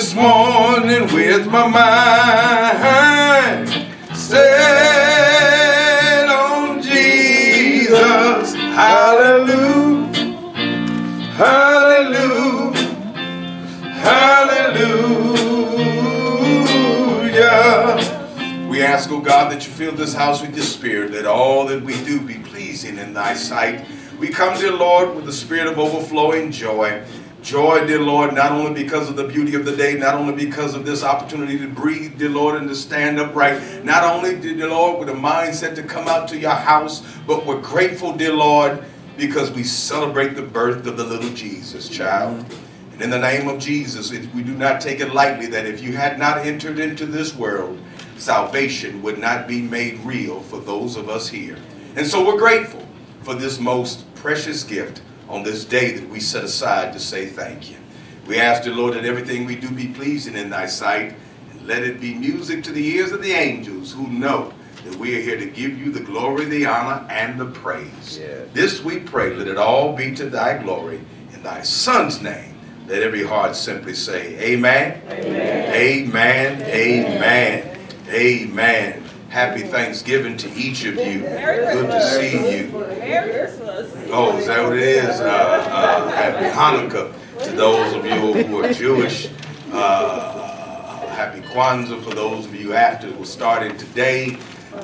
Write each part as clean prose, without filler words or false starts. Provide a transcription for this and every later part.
this morning with my mind set on Jesus. Hallelujah, hallelujah, hallelujah. We ask, oh God, that you fill this house with your spirit, that all that we do be pleasing in thy sight. We come, dear Lord, with the spirit of overflowing joy. Joy, dear Lord, not only because of the beauty of the day, not only because of this opportunity to breathe, dear Lord, and to stand upright, not only, dear Lord, with a mindset to come out to your house, but we're grateful, dear Lord, because we celebrate the birth of the little Jesus child. And in the name of Jesus, we do not take it lightly that if you had not entered into this world, salvation would not be made real for those of us here. And so we're grateful for this most precious gift on this day that we set aside to say thank you. We ask, dear Lord, that everything we do be pleasing in thy sight, and let it be music to the ears of the angels who know that we are here to give you the glory, the honor, and the praise. Yes. This we pray, let it all be to thy glory. In thy Son's name, let every heart simply say, amen, amen, amen, amen, amen. Happy Thanksgiving to each of you. Good to see you. Oh, is that what it is? Happy Hanukkah to those of you who are Jewish. Happy Kwanzaa for those of you after it was started today.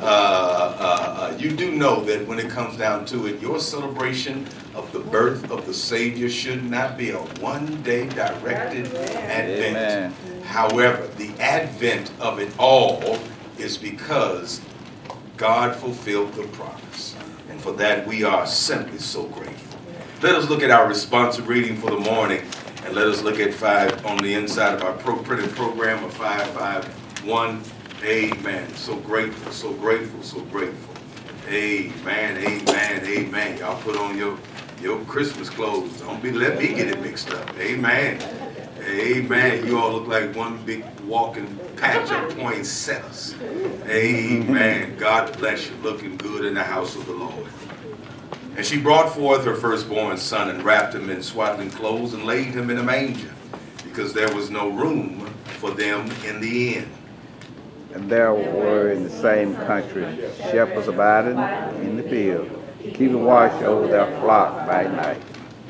You do know that when it comes down to it, your celebration of the birth of the Savior should not be a one-day directed advent. Amen. However, the advent of it all is because God fulfilled the promise. And for that, we are simply so grateful. Let us look at our responsive reading for the morning, and let us look at 5 on the inside of our printed program of 551. Amen. So grateful, so grateful, so grateful. Amen, amen, amen. Y'all put on your Christmas clothes. Don't let me get it mixed up. Amen. Amen. You all look like one big walking patch of poinsettias. Amen. God bless you. Looking good in the house of the Lord. And she brought forth her firstborn son and wrapped him in swaddling clothes and laid him in a manger, because there was no room for them in the inn. And there were in the same country shepherds abiding in the field, keeping watch over their flock by night.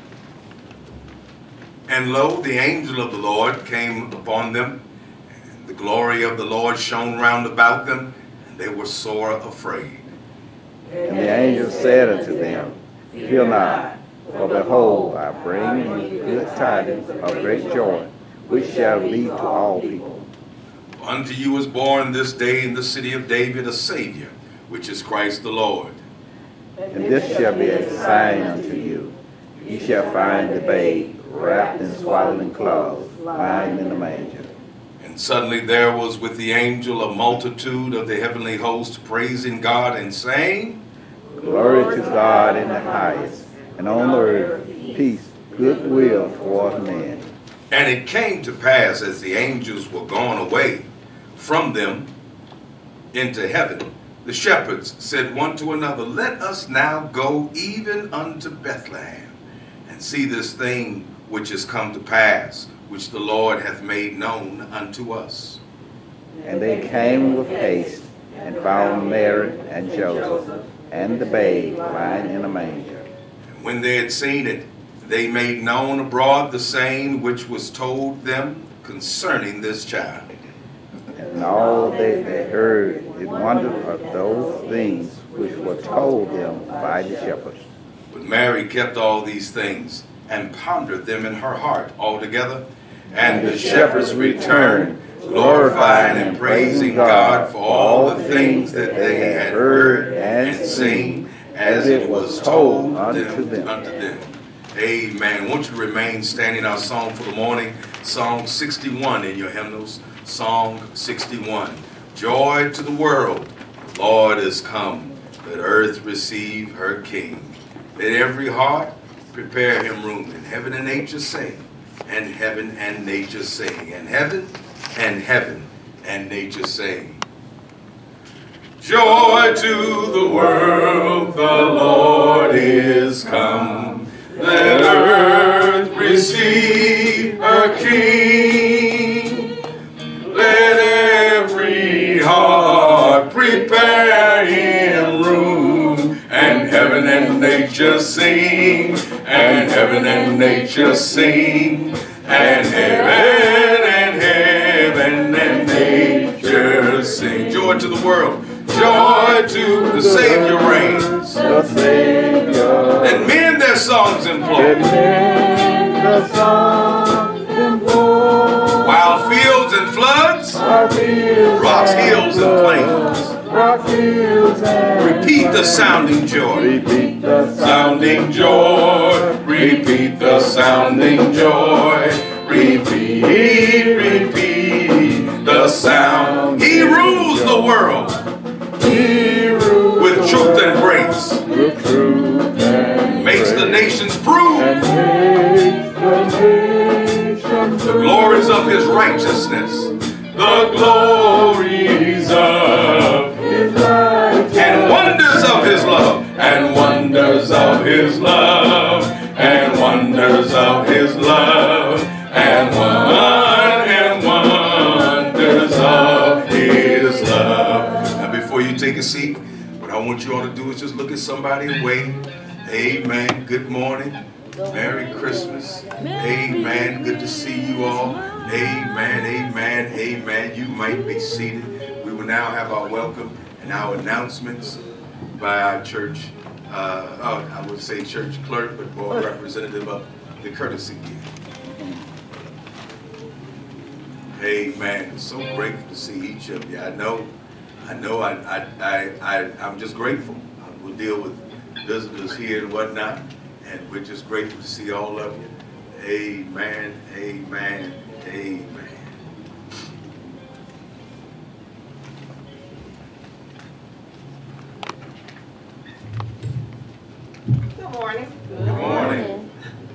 And lo, the angel of the Lord came upon them, and the glory of the Lord shone round about them, and they were sore afraid. And the angel said unto them, Fear not, for behold, I bring you good tidings of great joy, which shall be to all people. For unto you is born this day in the city of David a Savior, which is Christ the Lord. And this shall be a sign unto you. Ye shall find the babe wrapped in swaddling clothes, lying in a manger. And suddenly there was with the angel a multitude of the heavenly host, praising God and saying, Glory to God in the highest, and on the earth peace, goodwill toward men. And it came to pass, as the angels were gone away from them into heaven, the shepherds said one to another, Let us now go even unto Bethlehem, and see this thing which is come to pass, which the Lord hath made known unto us. And they came with haste, and found Mary and Joseph, and the babe lying in a manger. And when they had seen it, they made known abroad the saying which was told them concerning this child. And all they heard, it wondered at those things which were told them by the shepherds. But Mary kept all these things, and pondered them in her heart altogether. And the shepherds returned, glorifying and praising God for all the things that they had heard and seen, as it was told unto them. Amen. I want you to remain standing. Our song for the morning, Song 61 in your hymnals. Song 61. Joy to the world, the Lord is come. Let earth receive her King. Let every heart prepare him room. And heaven and nature sing. And heaven and nature sing. And heaven and nature sing. Joy to the world, the Lord is come. Let earth receive her King. Heaven and nature sing, and heaven and nature sing. Joy to the world, joy to the Savior reigns. The Savior. And men their songs employ. And men the songs employ. Wild fields and floods, rocks, hills, and plains. Rocks, hills, and Repeat the sounding joy. repeat the Sounding joy. Repeat the sounding joy. Repeat the sound. He rules the world with truth and grace. with truth and Makes the nations prove and makes the nations the glories of his righteousness. The glories of His righteousness. and wonders of his love. And wonders of his love. And wonders of his love. And wonders of his love. Now before you take a seat, what I want you all to do is just look at somebody and wave. Amen. Good morning. Merry Christmas. Amen. Good to see you all. Amen. Amen. Amen. You might be seated. We will now have our welcome and our announcements by our church, I would say church clerk, but more representative of the courtesy gift. Amen. So grateful to see each of you. I'm just grateful. We'll deal with visitors here and whatnot, and we're just grateful to see all of you. Amen. Amen. Amen. Good morning. Good morning.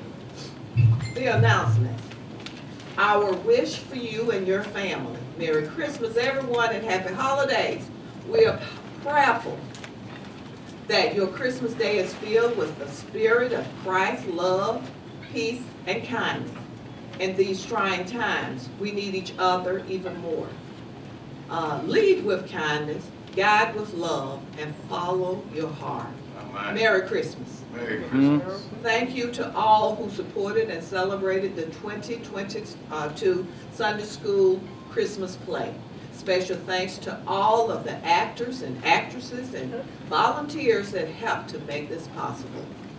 The announcements. Our wish for you and your family. Merry Christmas, everyone, and happy holidays. We are prayerful that your Christmas day is filled with the spirit of Christ's love, peace, and kindness. In these trying times, we need each other even more. Lead with kindness, guide with love, and follow your heart. Amen. Merry Christmas. Merry Christmas. Thank you to all who supported and celebrated the 2022 Sunday School Christmas play. Special thanks to all of the actors and actresses and volunteers that helped to make this possible.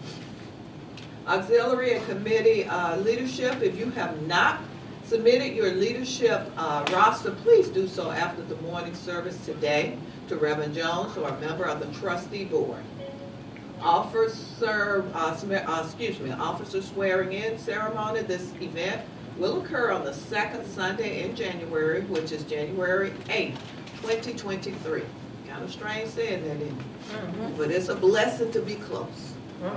Auxiliary and committee leadership, if you have not submitted your leadership roster, please do so after the morning service today to Reverend Jones or a member of the trustee board. Officer swearing in ceremony. This event will occur on the second Sunday in January, which is January 8th, 2023. Kind of strange saying that, isn't it? But it's a blessing to be close.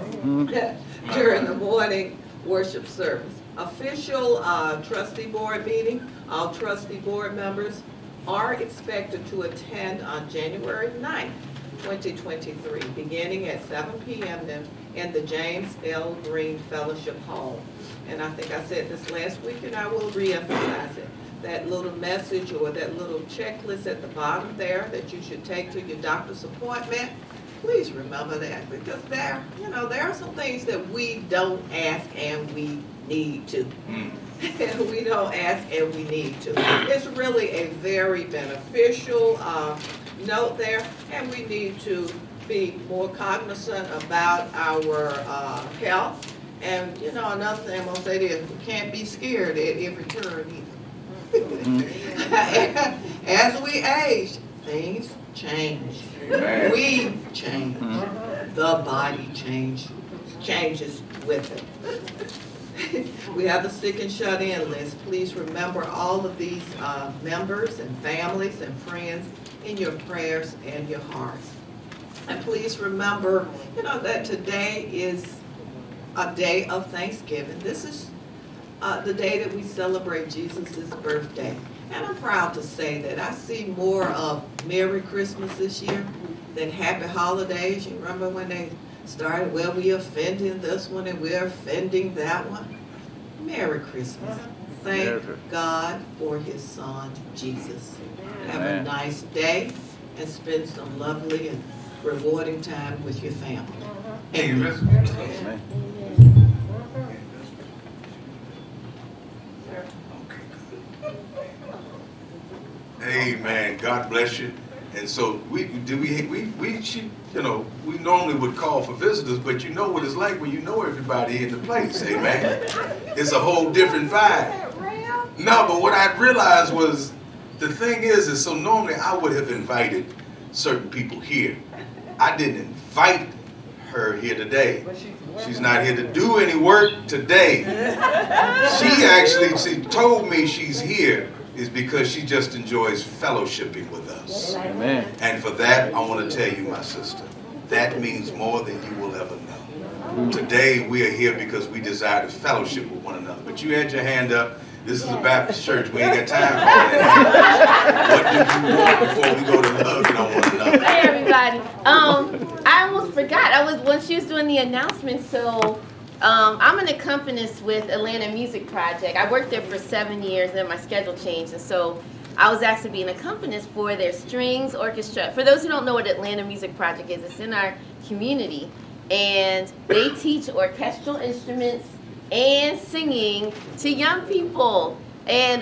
During the morning worship service. Official trustee board meeting. All trustee board members are expected to attend on January 9th. 2023, beginning at 7 p.m. in the James L. Green Fellowship Hall. And I think I said this last week, and I will re-emphasize it. That little message or that little checklist at the bottom there that you should take to your doctor's appointment, please remember that, because there are some things that we don't ask and we need to. We don't ask and we need to. It's really a very beneficial note there, and we need to be more cognizant about our health. And another thing I'm gonna say is we can't be scared at every turn either. As we age, things change. Amen. We change. The body changes with it. We have the sick and shut in list. Please remember all of these members and families and friends in your prayers and your hearts. And please remember, that today is a day of Thanksgiving. This is the day that we celebrate Jesus' birthday. And I'm proud to say that I see more of Merry Christmas this year than Happy Holidays. You remember when they started, well, we're offending this one and we're offending that one. Merry Christmas. Thank God for his son, Jesus. Have a nice day and spend some lovely and rewarding time with your family. Amen. Amen. God bless you. And so we normally would call for visitors, but you know what it's like when you know everybody in the place. Amen. It's a whole different vibe. No, but what I realized was the thing is so normally I would have invited certain people here. I didn't invite her here today. She's not here to do any work today. She told me she's here is because she just enjoys fellowshipping with us. Amen. And for that, I want to tell you, my sister, that means more than you will ever know. Today, we are here because we desire to fellowship with one another. But you had your hand up. This is a Baptist church. We ain't got time for that. What do you want before we go to love on one another? Hey, everybody. I almost forgot. When she was doing the announcement, so I'm an accompanist with Atlanta Music Project. I worked there for 7 years, and then my schedule changed, and so I was asked to be an accompanist for their strings orchestra. For those who don't know what Atlanta Music Project is, it's in our community, and they teach orchestral instruments and singing to young people. And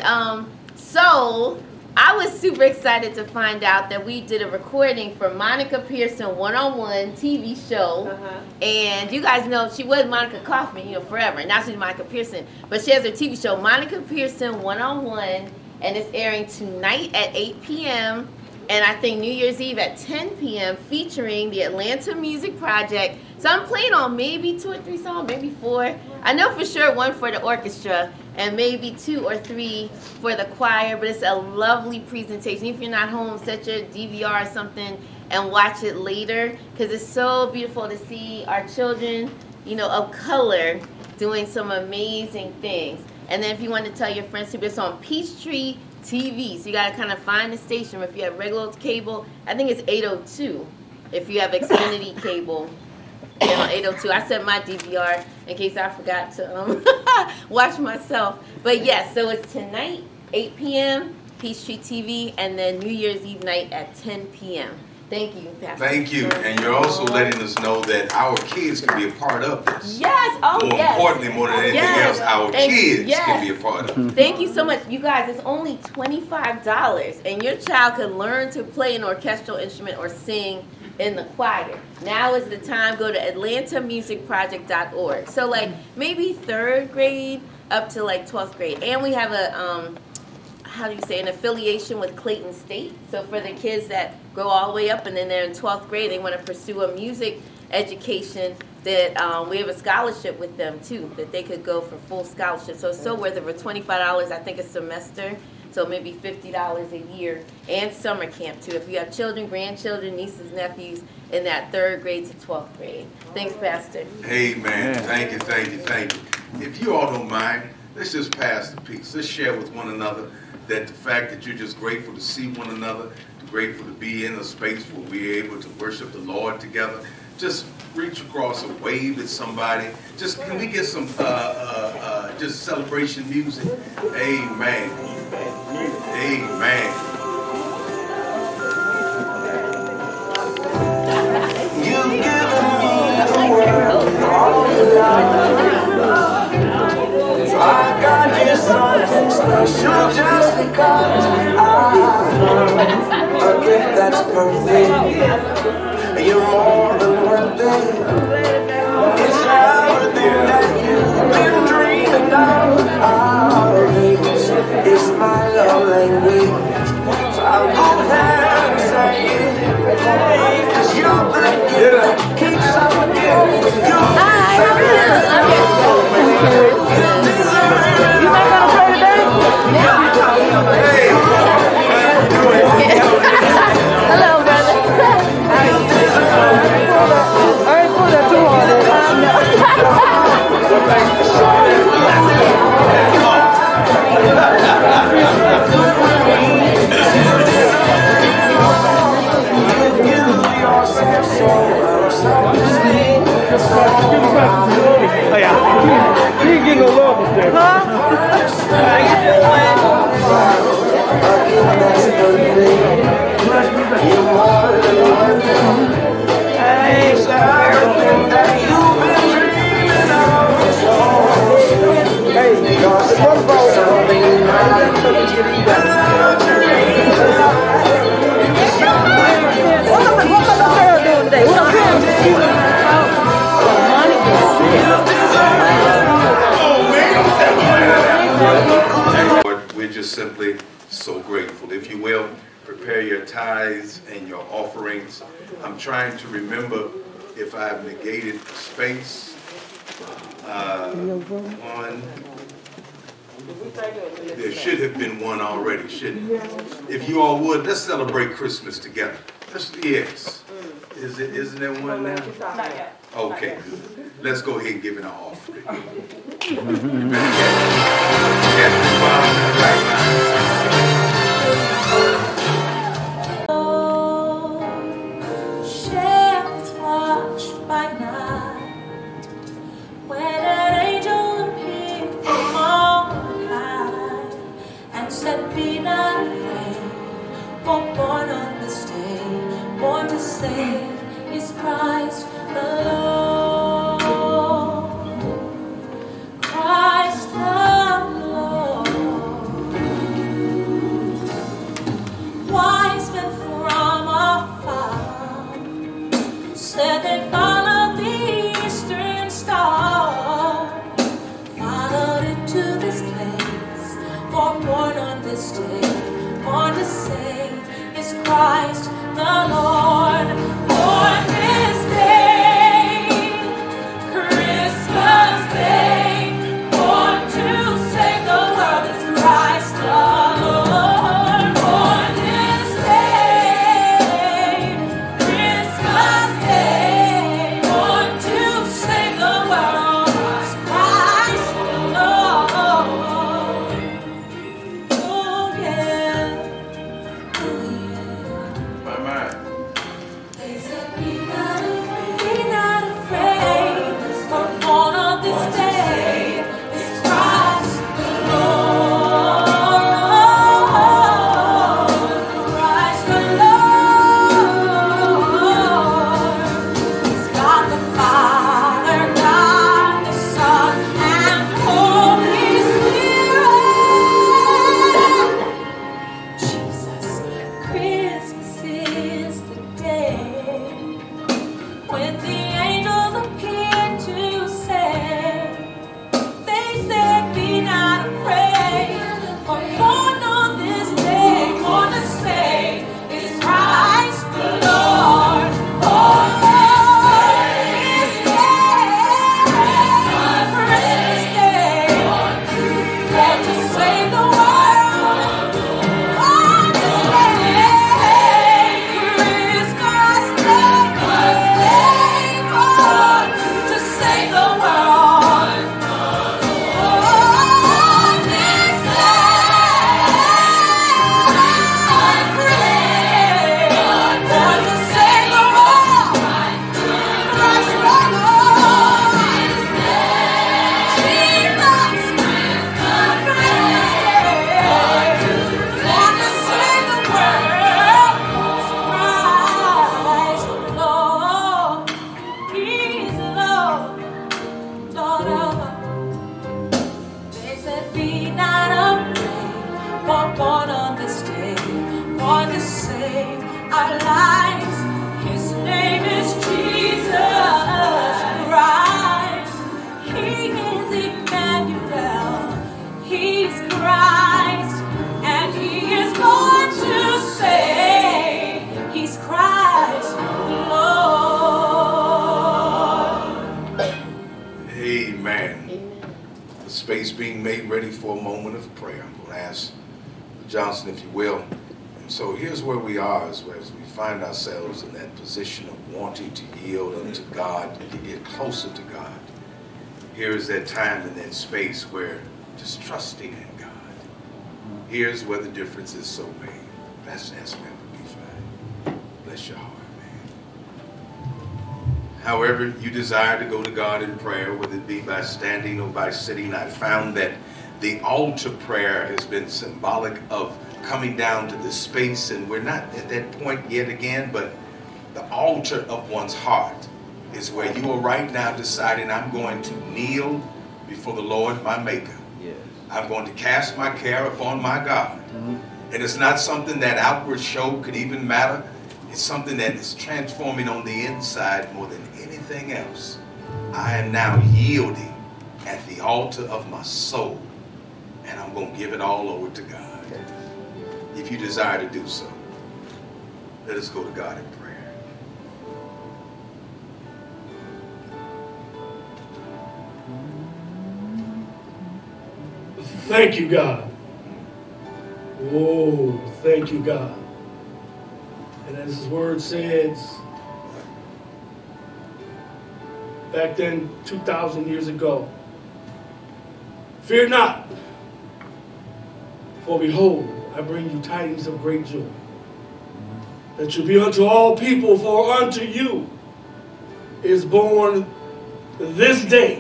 so I was super excited to find out that we did a recording for Monica Pearson One-on-One TV show. And you guys know she was Monica Kaufman, forever. Now she's Monica Pearson. But she has her TV show, Monica Pearson One-on-One, and it's airing tonight at 8 p.m. and I think New Year's Eve at 10 p.m. featuring the Atlanta Music Project. So I'm playing on maybe 2 or 3 songs, maybe 4. I know for sure 1 for the orchestra and maybe 2 or 3 for the choir, but it's a lovely presentation. If you're not home, set your DVR or something and watch it later, because it's so beautiful to see our children, of color doing some amazing things. And then if you want to tell your friends too, it's on Peachtree TV, so you got to kind of find the station. If you have regular cable, I think it's 802. If you have Xfinity cable, channel 802. I set my DVR in case I forgot to watch myself. But yes, so it's tonight, 8 p.m., Peachtree TV, and then New Year's Eve night at 10 p.m. Thank you, Pastor. Thank you. And you're also letting us know that our kids can be a part of this. Yes. Oh, more yes. importantly, more than anything else, our kids can be a part of it. Thank you so much. You guys, it's only $25, and your child can learn to play an orchestral instrument or sing in the choir. Now is the time. Go to atlantamusicproject.org. So like maybe 3rd grade up to like 12th grade. And we have a an affiliation with Clayton State. So for the kids that grow all the way up and then they're in 12th grade, they want to pursue a music education, that we have a scholarship with them too, that they could go for full scholarship. So it's so worth it for $25, I think, a semester. So maybe $50 a year, and summer camp too. If you have children, grandchildren, nieces, nephews in that 3rd grade to 12th grade. Thanks, Pastor. Amen. Thank you, thank you, thank you. If you all don't mind, let's just pass the peace. Let's share with one another that the fact that you're just grateful to see one another, grateful to be in a space where we're able to worship the Lord together. Just reach across and wave at somebody. Just can we get some just celebration music? Amen. Amen. You've given me the world, all the love. So I got you something special just because I found a gift that's perfect. You're more than worth it. It's everything that you've been dreaming of. It's my love language. So I'll go ahead and say it. 'Cause you're the gift that keeps on giving. Hello, brother. I ain't put that too hard. truly so grateful. If you will, prepare your tithes and your offerings. I'm trying to remember if I've negated space. One. There should have been one already, shouldn't it? If you all would, let's celebrate Christmas together. Yes. Isn't there one now? Okay, good. Let's go ahead and give it an offering. Shepherds watched by night, when an angel appeared from on high, and said, "Be not afraid, for born on this day, born to save is Christ the Lord, Christ the Lord." Wise men from afar said they followed the eastern star, followed it to this place, for born on this day, born to save is Christ the Lord. Born this day, Christmas Day, born to save the world is Christ the Lord. Born this day, Christmas Day, born to save the world is Christ the Lord. Oh yeah, oh yeah. My mind. They said, "Be not afraid, for born on this day is Christ the Lord, Christ the Lord. He's God the Father, God the Son, and Holy Spirit. Jesus, Christmas is the day when the angels appeared to say, they said, "Be not afraid, for born on this day, born to save is Christ the Lord." Oh, this day, Christmas Day, born to save the world. On this day, Christmas Day, born to save the world. On this day, born to save the world. Christ the Lord. Jesus, Christmas Day, born to save the world. Christ the Lord. He's the Lord, Lord of. They said, "Be not afraid, for born on this day, born to save our lives. His name is Jesus Christ. He is Emmanuel. He's Christ, and He is born to save. He's Christ the Lord. Amen. The space being made ready for a moment of prayer. I'm going to ask Johnson, if you will. And so here's where we are as we find ourselves in that position of wanting to yield unto God, to get closer to God. Here is that time and that space where just trusting in God. Here's where the difference is so made. That's where it would be fine. Bless your heart, man. However you desire to go to God in prayer, whether it be by standing or by sitting, I found that the altar prayer has been symbolic of coming down to this space, and we're not at that point yet again, but the altar of one's heart is where you are right now deciding, I'm going to kneel before the Lord my Maker. Yes. I'm going to cast my care upon my God. Mhm. And it's not something that outward show could even matter. It's something that is transforming on the inside more than anything else. I am now yielding at the altar of my soul, and I'm going to give it all over to God. if you desire to do so. Let us go to God in prayer. Thank you, God. Oh, thank you, God. And as his word says, back then, 2,000 years ago, fear not, for behold, I bring you tidings of great joy, that you be unto all people, for unto you is born this day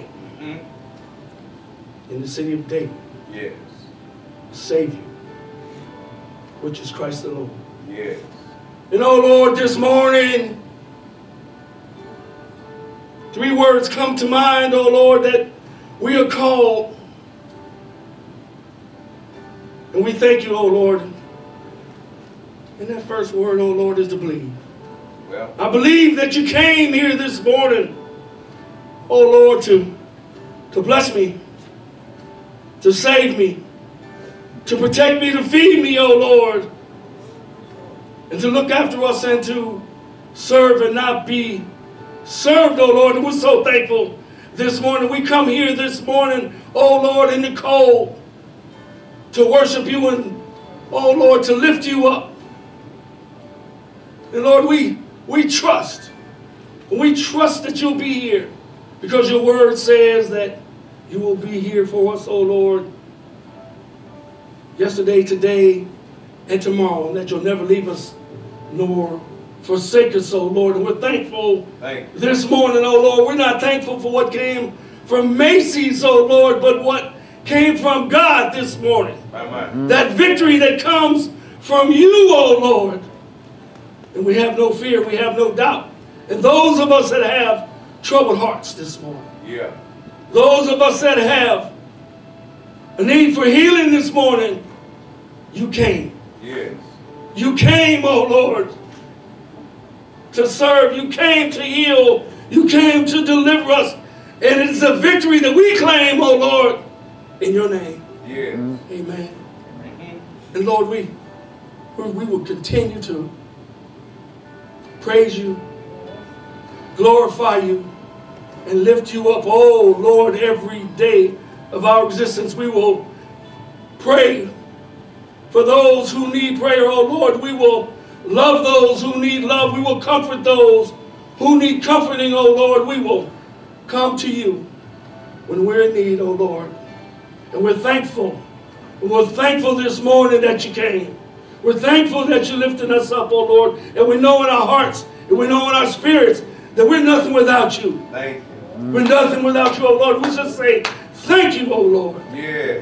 in the city of David, Yes. Savior, which is Christ the Lord. Yes. And oh Lord, this morning, 3 words come to mind, oh Lord, that we are called. And we thank you, oh Lord. And that first word, oh Lord, is to believe. Well, I believe that you came here this morning, oh Lord, to bless me, to save me, to protect me, to feed me, oh Lord, and to look after us and to serve and not be served, oh Lord. And we're so thankful this morning. We come here this morning, oh Lord, in the cold to worship you and, oh Lord, to lift you up. And Lord, we trust. We trust that you'll be here because your word says that you will be here for us, oh Lord, yesterday, today, and tomorrow, and that you'll never leave us nor forsake us, oh Lord. And we're thankful this morning, oh Lord. We're not thankful for what came from Macy's, oh Lord, but what came from God this morning. That victory that comes from you, oh Lord. And we have no fear, we have no doubt. And those of us that have troubled hearts this morning, those of us that have a need for healing this morning, you came. yes. You came, oh Lord, to serve. You came to heal. You came to deliver us. And it's a victory that we claim, oh Lord, in your name. Yes. Amen. And Lord, we will continue to praise you, glorify you, and lift you up, oh Lord, every day of our existence. We will pray for those who need prayer, oh Lord. We will love those who need love. We will comfort those who need comforting, oh Lord. We will come to you when we're in need, oh Lord. And we're thankful. And we're thankful this morning that you came. We're thankful that you lifted us up, oh Lord. And we know in our hearts, and we know in our spirits that we're nothing without you. Thank you. We're nothing without you, oh Lord. We just say, thank you, oh Lord. Yes.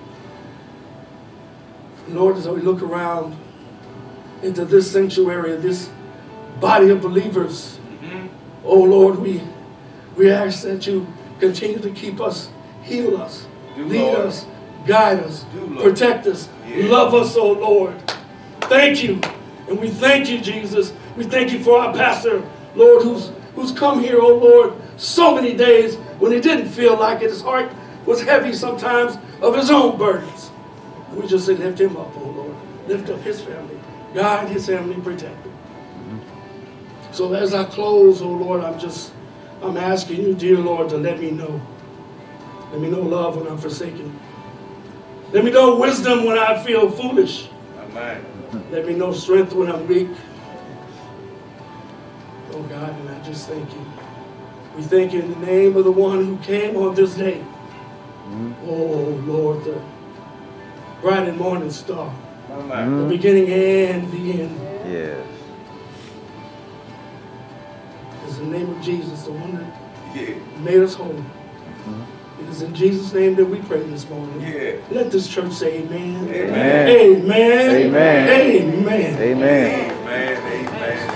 And Lord, as we look around into this sanctuary, this body of believers, oh Lord, we ask that you continue to keep us, heal us, lead us, guide us, protect us, love us, oh Lord. Thank you. And we thank you, Jesus. We thank you for our pastor, Lord, who's come here, oh Lord, so many days when he didn't feel like it. His heart was heavy sometimes of his own burdens. And we just say, lift him up, oh Lord. Lift up his family. Guide his family, protect him. So as I close, oh Lord, I'm asking you, dear Lord, to let me know. Let me know love when I'm forsaken. Let me know wisdom when I feel foolish. Amen. Let me know strength when I'm weak. Oh God, and I just thank you. We thank you in the name of the one who came on this day. Oh Lord, the bright and morning star. The beginning and the end. Yes. It's the name of Jesus, the one that made us whole. It is in Jesus' name that we pray this morning. Let this church say amen. Amen. Amen. Amen. Amen. Amen. Amen. Amen. Amen.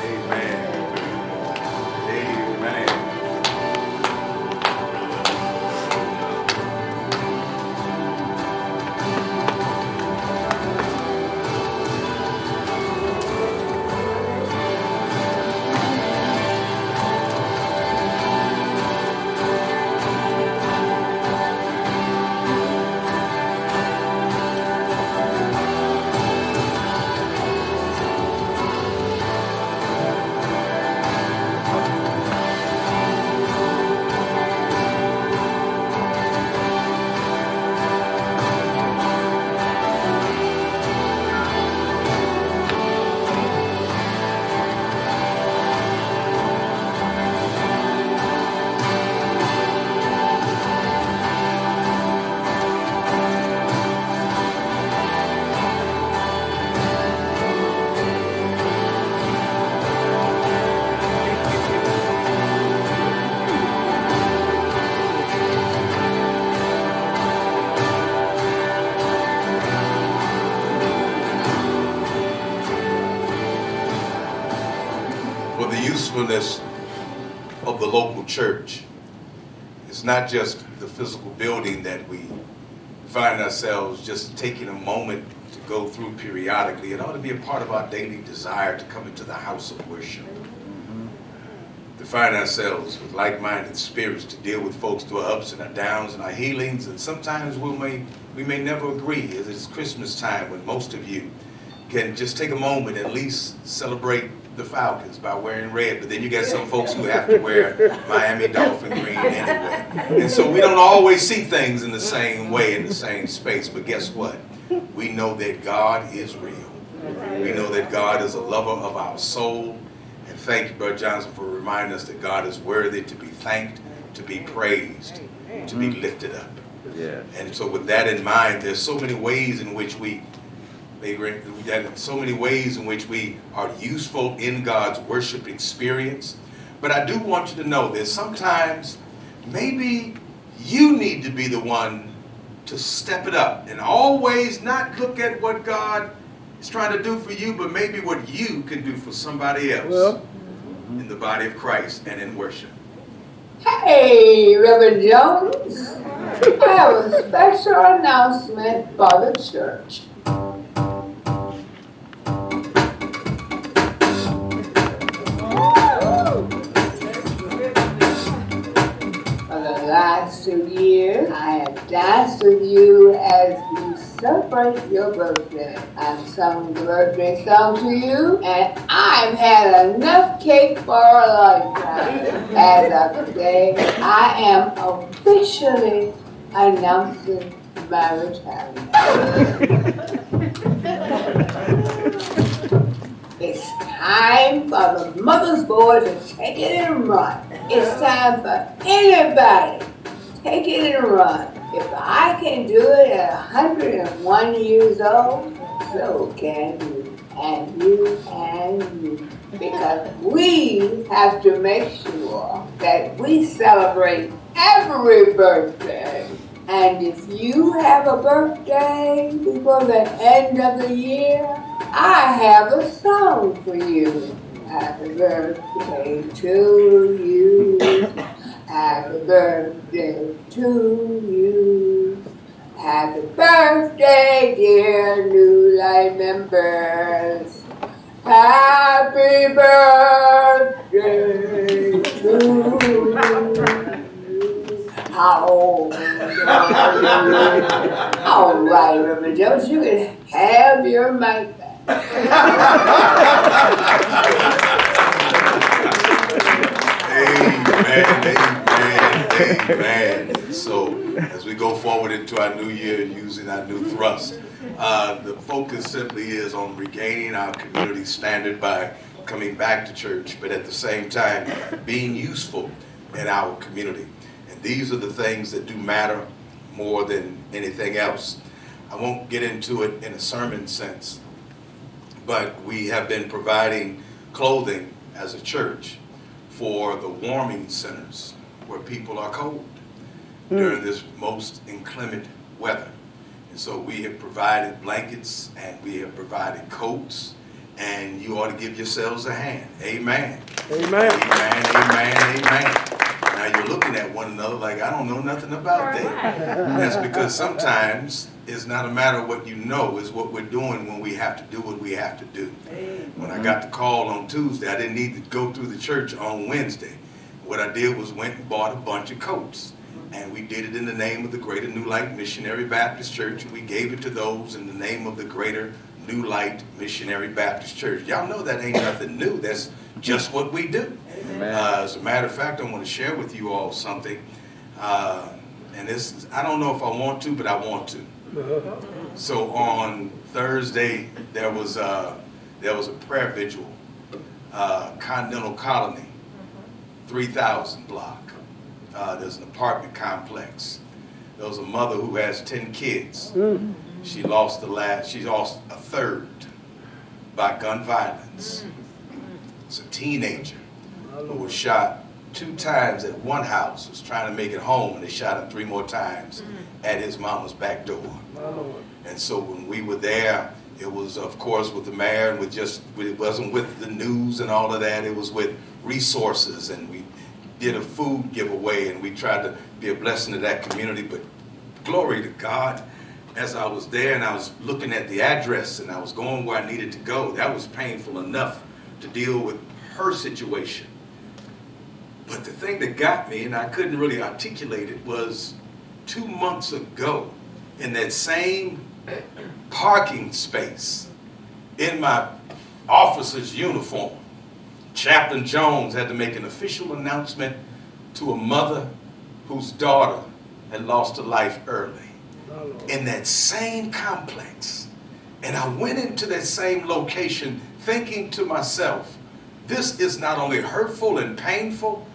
for the usefulness of the local church. It's not just the physical building that we find ourselves just taking a moment to go through periodically. It ought to be a part of our daily desire to come into the house of worship. To find ourselves with like-minded spirits to deal with folks through our ups and our downs and our healings. And sometimes we may never agree. It's Christmas time when most of you can just take a moment and at least celebrate the Falcons by wearing red, but then you got some folks who have to wear Miami Dolphin green anyway. And so we don't always see things in the same way, in the same space, but guess what? We know that God is real. We know that God is a lover of our soul. And thank you, Brother Johnson, for reminding us that God is worthy to be thanked, to be praised, to be lifted up. Yeah. And so with that in mind, there's so many ways in which we are useful in God's worship experience. But I do want you to know that sometimes maybe you need to be the one to step it up and always not look at what God is trying to do for you, but maybe what you can do for somebody else in the body of Christ and in worship. Hey, Reverend Jones, I have a special announcement for the church. Last 2 years, I have danced with you as you celebrate your birthday. I've sung the birthday song to you, and I've had enough cake for a lifetime. As of today, I am officially announcing my retirement. It's time for the mother's board to take it and run. It's time for anybody to take it and run. If I can do it at 101 years old, so can you, and you, and you. Because we have to make sure that we celebrate every birthday. And if you have a birthday before the end of the year, I have a song for you. Happy birthday to you. Happy birthday to you. Happy birthday, dear New Life members. Happy birthday to you. How old are you? All right, Reverend Jones, you can have your mic back. Amen. So, as we go forward into our new year using our new thrust, the focus simply is on regaining our community standard by coming back to church, but at the same time, being useful in our community. And these are the things that do matter more than anything else. I won't get into it in a sermon sense, but we have been providing clothing as a church for the warming centers where people are cold during this most inclement weather. And so we have provided blankets and we have provided coats, and you ought to give yourselves a hand. Amen. Amen. Amen, amen, amen. Now you're looking at one another like, I don't know nothing about that. And that's because sometimes it's not a matter of what you know, it's what we're doing when we have to do what we have to do. When I got the call on Tuesday, I didn't need to go through the church on Wednesday. What I did was went and bought a bunch of coats. And we did it in the name of the Greater New Light Missionary Baptist Church. And we gave it to those in the name of the Greater New Light Missionary Baptist Church. Y'all know that ain't nothing new. That's just what we do. As a matter of fact, I want to share with you all something. And this, I don't know if I want to, but I want to. So on Thursday, there was a prayer vigil, Continental Colony, 3000 block. There's an apartment complex. There was a mother who has 10 kids. She lost a third by gun violence. It's a teenager who was shot 2 times at one house, was trying to make it home, and they shot him 3 more times at his mama's back door. And so when we were there, It was, of course, with the mayor, and it wasn't with the news and all of that. It was with resources, and we did a food giveaway, and we tried to be a blessing to that community. But glory to God, as I was there and I was looking at the address and I was going where I needed to go, that was painful enough to deal with her situation. But the thing that got me, and I couldn't really articulate it, was 2 months ago in that same parking space in my officer's uniform, Chaplain Jones had to make an official announcement to a mother whose daughter had lost her life early in that same complex. And I went into that same location thinking to myself, this is not only hurtful and painful,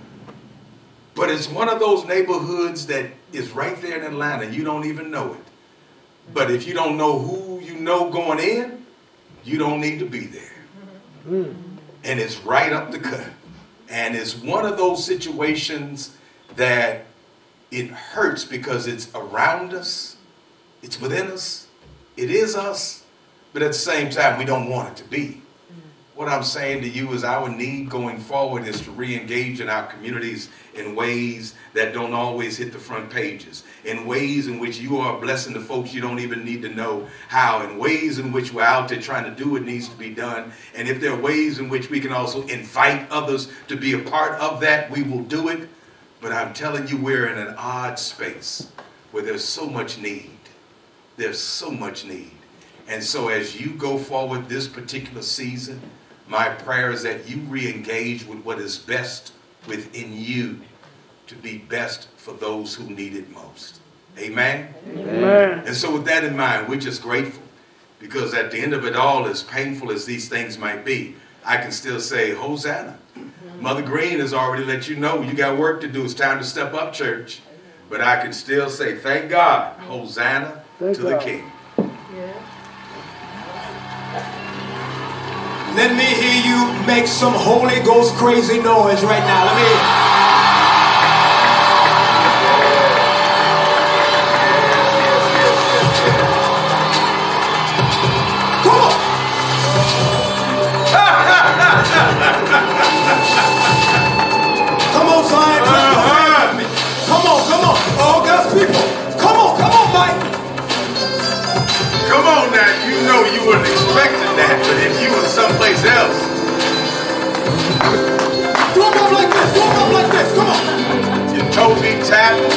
but it's one of those neighborhoods that is right there in Atlanta. You don't even know it. But if you don't know who you know going in, you don't need to be there. And it's right up the cut. And it's one of those situations that it hurts because it's around us, it's within us, it is us, but at the same time, we don't want it to be. What I'm saying to you is our need going forward is to re-engage in our communities in ways that don't always hit the front pages, in ways in which you are a blessing to folks you don't even need to know how, in ways in which we're out there trying to do what needs to be done. And if there are ways in which we can also invite others to be a part of that, we will do it. But I'm telling you, we're in an odd space where there's so much need. There's so much need. And so as you go forward this particular season, my prayer is that you re-engage with what is best within you to be best for those who need it most. Amen? Amen. And so with that in mind, we're just grateful because at the end of it all, as painful as these things might be, I can still say, Hosanna. Mother Green has already let you know you got work to do. It's time to step up, church. But I can still say, thank God, Hosanna to the King. Let me hear you make some Holy Ghost crazy noise right now. Let me. Come on. Come on, Zion. Come on. All God's people. Come on, Mike. Come on now, you know you weren't expecting that, but if you were someplace else. Do them up like this, come on. Your toe be tapped.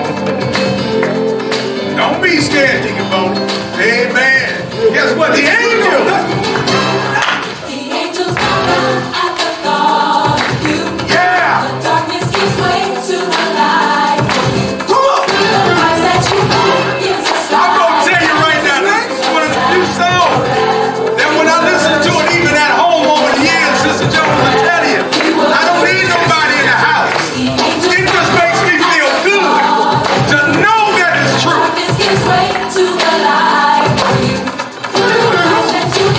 Don't be scared, Deacon Boney. Amen. Guess what? The angels. The angels come at the thought of you. Yeah. The darkness gives way to the light. Come on. The price that you pay is a star. I'm going to tell you right now, this is one of the few songs that when I listen to it, even at home over the years, Sister Jones will tell you, I don't need nobody in the house. It just makes me feel good to know that it's true. Darkness gives way to the light for you. The price that you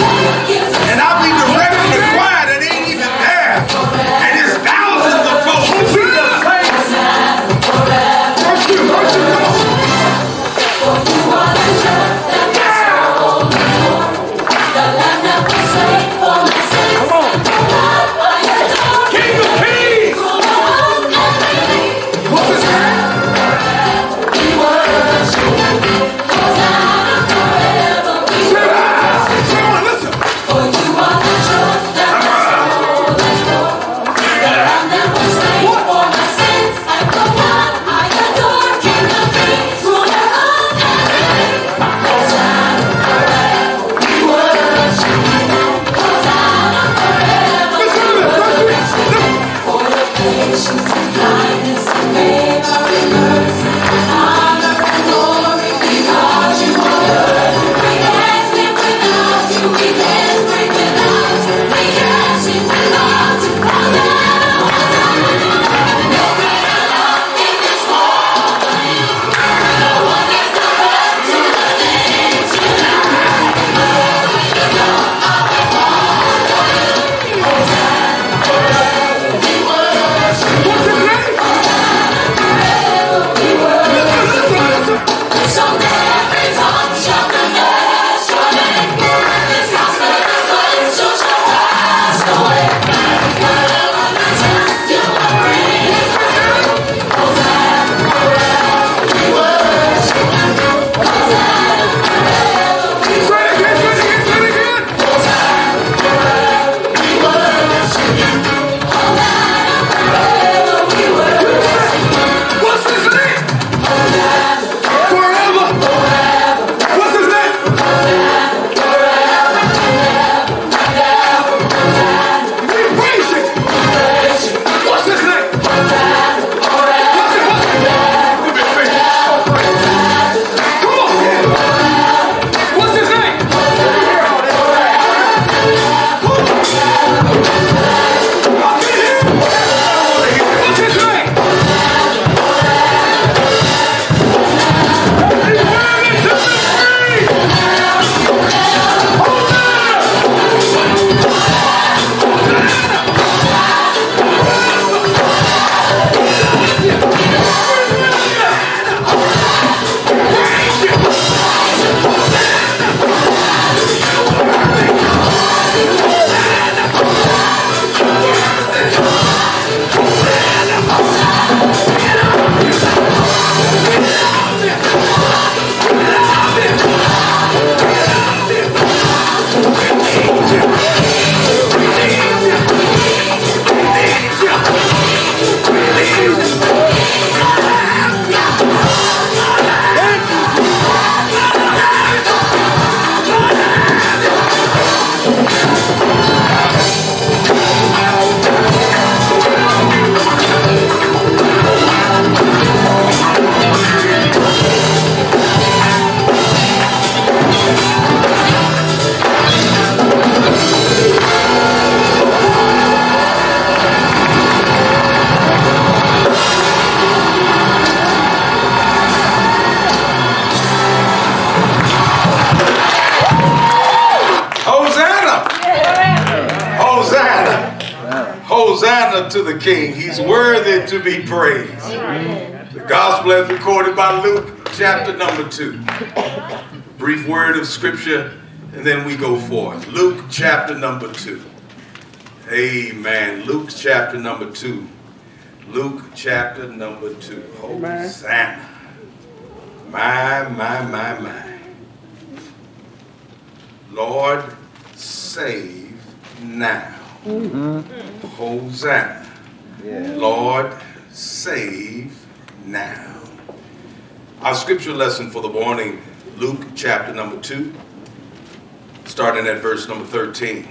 Hosanna to the King. He's worthy to be praised. The gospel as recorded by Luke chapter number 2. Brief word of scripture and then we go forth. Luke chapter number 2. Amen. Luke chapter number 2. Luke chapter number 2. Hosanna. My. Lord, save now. Hosanna. Lord, save now. Our scripture lesson for the morning, Luke chapter number 2, starting at verse number 13.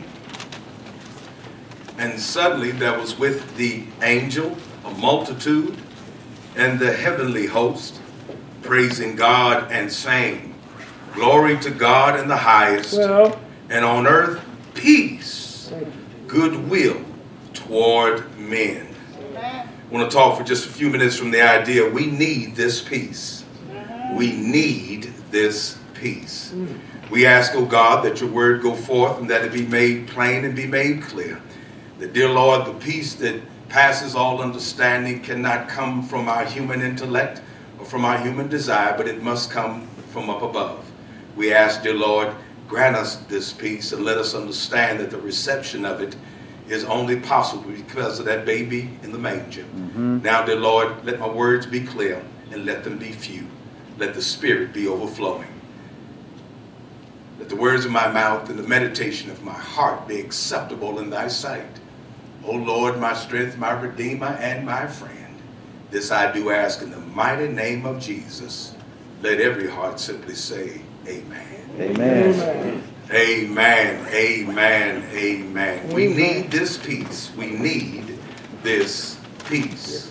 And suddenly there was with the angel a multitude and the heavenly host, praising God and saying, Glory to God in the highest, and on earth peace, goodwill toward men. I want to talk for just a few minutes from the idea we need this peace. We need this peace. We ask, oh God, that your word go forth and that it be made plain and be made clear. That, dear Lord, the peace that passes all understanding cannot come from our human intellect or from our human desire, but it must come from up above. We ask, dear Lord, grant us this peace and let us understand that the reception of it is only possible because of that baby in the manger. Now, dear Lord, let my words be clear and let them be few. Let the Spirit be overflowing. Let the words of my mouth and the meditation of my heart be acceptable in thy sight. O Lord, my strength, my redeemer, and my friend. This I do ask in the mighty name of Jesus. Let every heart simply say, Amen. Amen. Amen. Amen. Amen. We need this peace. We need this peace.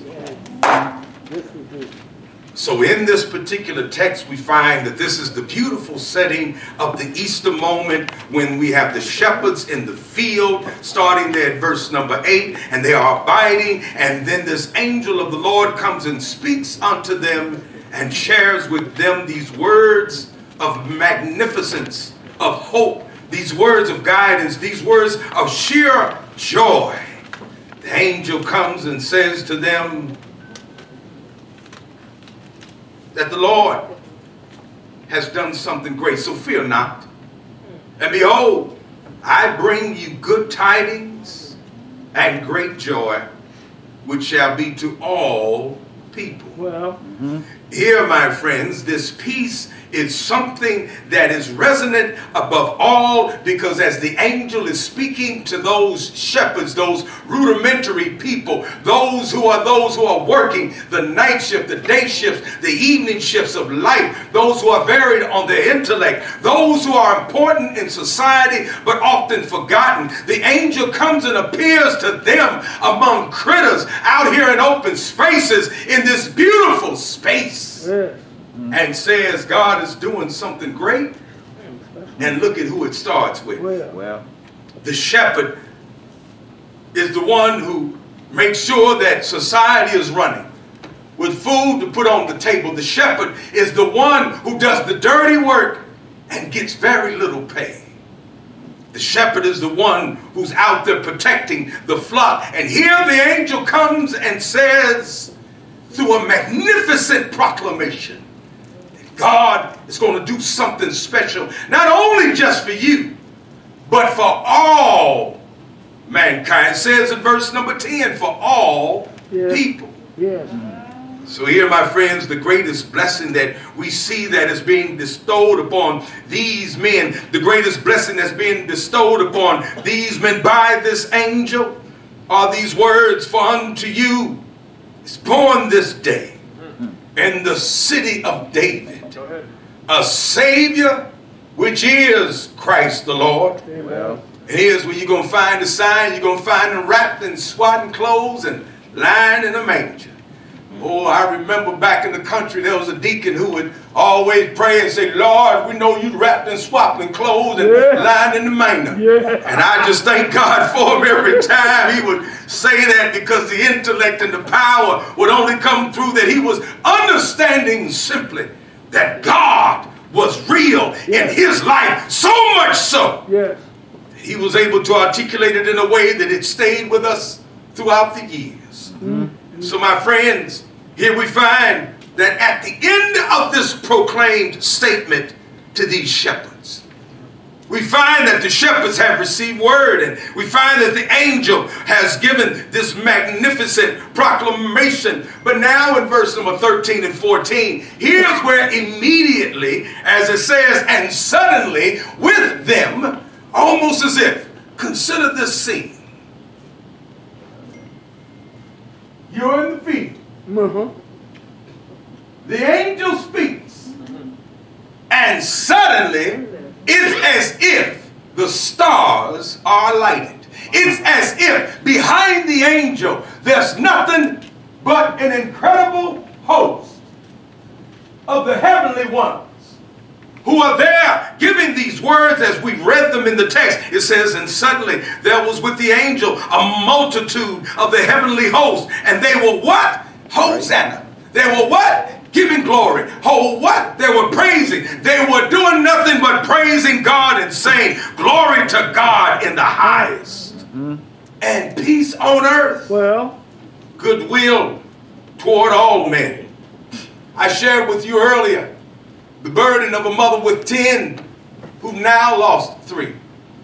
So in this particular text, we find that this is the beautiful setting of the Easter moment when we have the shepherds in the field, starting there at verse number 8, and they are abiding, and then this angel of the Lord comes and speaks unto them and shares with them these words of magnificence, of hope, these words of guidance, these words of sheer joy. The angel comes and says to them that the Lord has done something great, so fear not. And behold, I bring you good tidings and great joy, which shall be to all people. Here, my friends, this peace is something that is resonant above all, because as the angel is speaking to those shepherds, those rudimentary people, those who are working the night shift, the day shifts, the evening shifts of life, those who are varied on their intellect, those who are important in society but often forgotten, the angel comes and appears to them among critters out here in open spaces in this beautiful space. And says God is doing something great. And look at who it starts with. The shepherd is the one who makes sure that society is running with food to put on the table. The shepherd is the one who does the dirty work and gets very little pay. The shepherd is the one who's out there protecting the flock. And here the angel comes and says, through a magnificent proclamation, God is going to do something special, not only just for you, but for all mankind. It says in verse number 10, for all people. So here, my friends, the greatest blessing that we see that is being bestowed upon these men, the greatest blessing that's being bestowed upon these men by this angel are these words, for unto you is born this day in the city of David a Savior, which is Christ the Lord. And here's where you're going to find the sign. You're going to find him wrapped in swaddling clothes and lying in a manger. Oh, I remember back in the country there was a deacon who would always pray and say, Lord, we know you wrapped in swaddling clothes and lying in the manger. And I just thank God for him every time he would say that, because the intellect and the power would only come through that he was understanding simply that God was real in his life, so much so he was able to articulate it in a way that it stayed with us throughout the years. So my friends, here we find that at the end of this proclaimed statement to these shepherds, we find that the shepherds have received word, and we find that the angel has given this magnificent proclamation. But now in verse number 13 and 14, here's where immediately, as it says, and suddenly with them, almost as if, consider this scene. You're in the field. The angel speaks, and suddenly it's as if the stars are lighted. It's as if behind the angel there's nothing but an incredible host of the heavenly ones who are there giving these words as we've read them in the text. It says, and suddenly there was with the angel a multitude of the heavenly host, and they were what? Hosanna. They were what? Giving glory. Oh, what? They were praising. They were doing nothing but praising God and saying, glory to God in the highest. And peace on earth. Well, goodwill toward all men. I shared with you earlier the burden of a mother with 10 who now lost 3.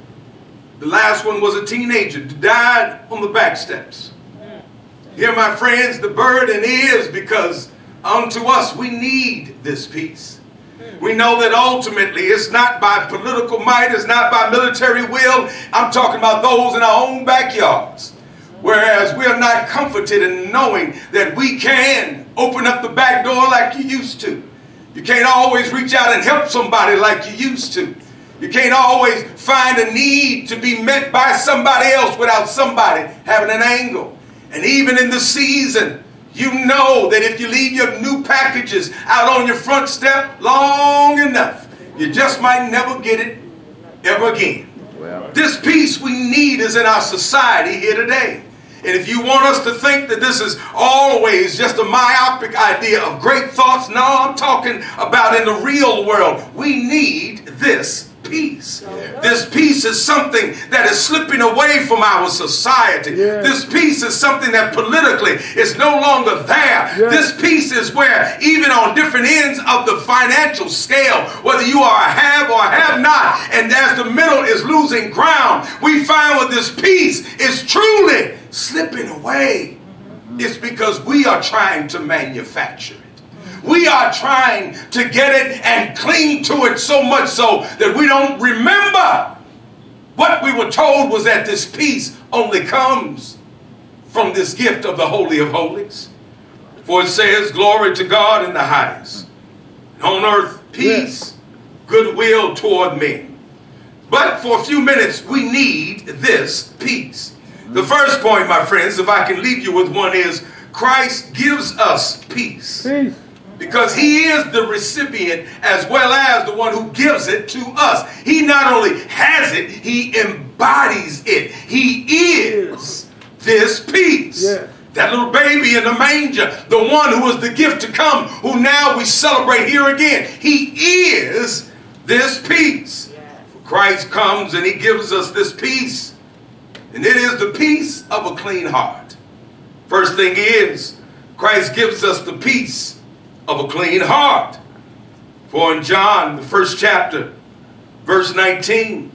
The last one was a teenager who died on the back steps. Here, my friends, the burden is because unto us, we need this peace. We know that ultimately it's not by political might, it's not by military will. I'm talking about those in our own backyards. Whereas we are not comforted in knowing that we can open up the back door like you used to. You can't always reach out and help somebody like you used to. You can't always find a need to be met by somebody else without somebody having an angle. And even in the season, you know that if you leave your new packages out on your front step long enough, you just might never get it ever again. Well, this peace we need is in our society here today. And if you want us to think that this is always just a myopic idea of great thoughts, no, I'm talking about in the real world. We need this peace. This peace is something that is slipping away from our society. This peace is something that politically is no longer there. This peace is where even on different ends of the financial scale, whether you are a have or have not, and as the middle is losing ground, we find that this peace is truly slipping away. It's because we are trying to manufacture it. We are trying to get it and cling to it so much so that we don't remember what we were told was that this peace only comes from this gift of the Holy of Holies. For it says, glory to God in the highest, and on earth peace, goodwill toward men. But for a few minutes, we need this peace. The first point, my friends, if I can leave you with one, is Christ gives us peace. Because he is the recipient as well as the one who gives it to us. He not only has it, he embodies it. He is this peace. That little baby in the manger, the one who was the gift to come, who now we celebrate here again. He is this peace. Christ comes and he gives us this peace. And it is the peace of a clean heart. First thing is, Christ gives us the peace of a clean heart. For in John, the 1st chapter, verse 19,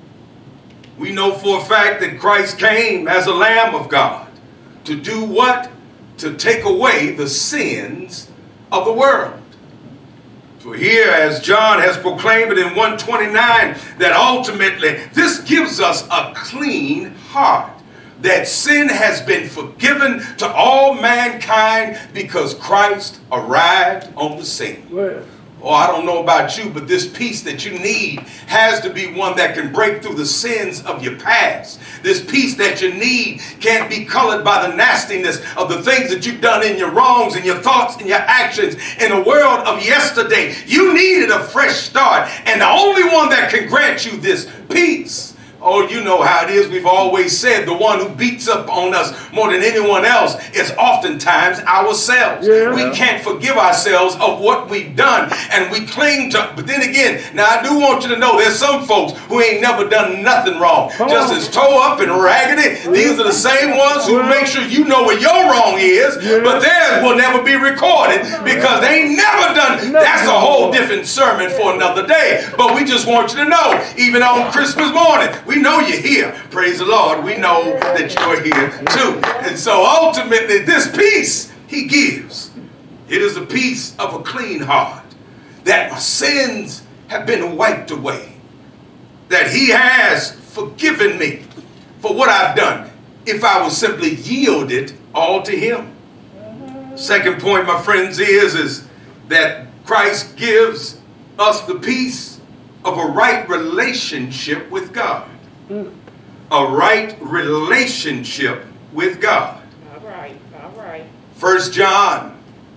we know for a fact that Christ came as a Lamb of God to do what? To take away the sins of the world. For here, as John has proclaimed it in 129, that ultimately this gives us a clean heart. That sin has been forgiven to all mankind because Christ arrived on the scene. Oh, I don't know about you, but this peace that you need has to be one that can break through the sins of your past. This peace that you need can't be colored by the nastiness of the things that you've done in your wrongs and your thoughts and your actions in the world of yesterday. You needed a fresh start, and the only one that can grant you this peace, Oh, you know how it is. We've always said the one who beats up on us more than anyone else is oftentimes ourselves. Yeah. We can't forgive ourselves of what we've done, and we cling to. But then again, now I do want you to know there's some folks who ain't never done nothing wrong. Just as toe up and raggedy. These are the same ones who make sure you know where your wrong is, but theirs will never be recorded because they ain't never done. That's a whole different sermon for another day. But we just want you to know, even on Christmas morning, we know you're here. Praise the Lord. We know that you're here too. And so ultimately, this peace he gives, it is a peace of a clean heart, that my sins have been wiped away, that he has forgiven me for what I've done if I will simply yield it all to him. Second point, my friends, is that Christ gives us the peace of a right relationship with God. A right relationship with God. All right, all right. 1 John